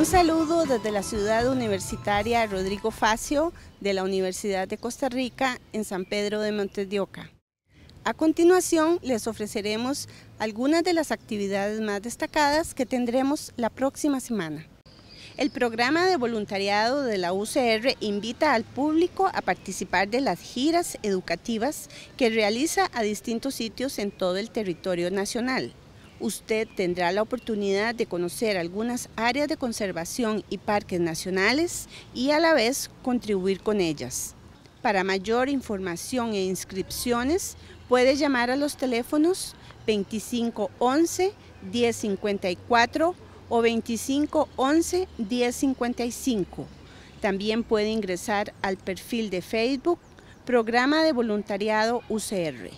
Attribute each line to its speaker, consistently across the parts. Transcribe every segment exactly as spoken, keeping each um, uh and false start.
Speaker 1: saludo desde la ciudad universitaria Rodrigo Facio de la Universidad de Costa Rica en San Pedro de Montes de Oca. A continuación les ofreceremos algunas de las actividades más destacadas que tendremos la próxima semana. El programa de voluntariado de la U C R invita al público a participar de las giras educativas que realiza a distintos sitios en todo el territorio nacional. Usted tendrá la oportunidad de conocer algunas áreas de conservación y parques nacionales y a la vez contribuir con ellas. Para mayor información e inscripciones, puede llamar a los teléfonos veinticinco once, diez cincuenta y cuatro o veinticinco once, diez cincuenta y cinco. También puede ingresar al perfil de Facebook Programa de Voluntariado U C R.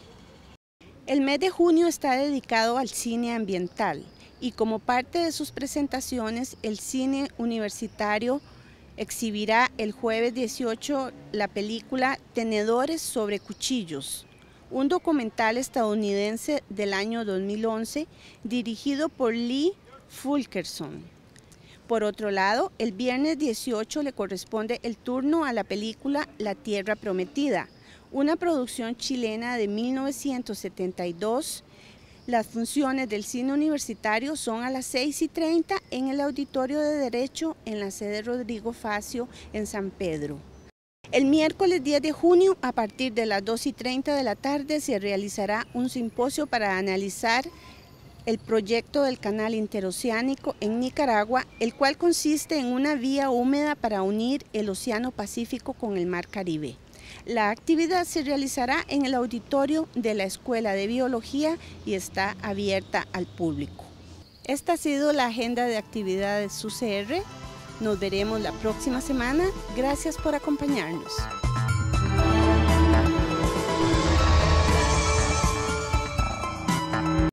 Speaker 1: El mes de junio está dedicado al cine ambiental y como parte de sus presentaciones, el cine universitario exhibirá el jueves dieciocho la película Tenedores sobre Cuchillos, un documental estadounidense del año dos mil once dirigido por Lee Fulkerson. Por otro lado, el viernes dieciocho le corresponde el turno a la película La Tierra Prometida, una producción chilena de mil novecientos setenta y dos. Las funciones del cine universitario son a las seis y treinta en el Auditorio de Derecho en la sede Rodrigo Facio en San Pedro. El miércoles diez de junio, a partir de las dos y treinta de la tarde, se realizará un simposio para analizar el proyecto del Canal Interoceánico en Nicaragua, el cual consiste en una vía húmeda para unir el Océano Pacífico con el Mar Caribe. La actividad se realizará en el auditorio de la Escuela de Biología y está abierta al público. Esta ha sido la agenda de actividades U C R. Nos veremos la próxima semana. Gracias por acompañarnos.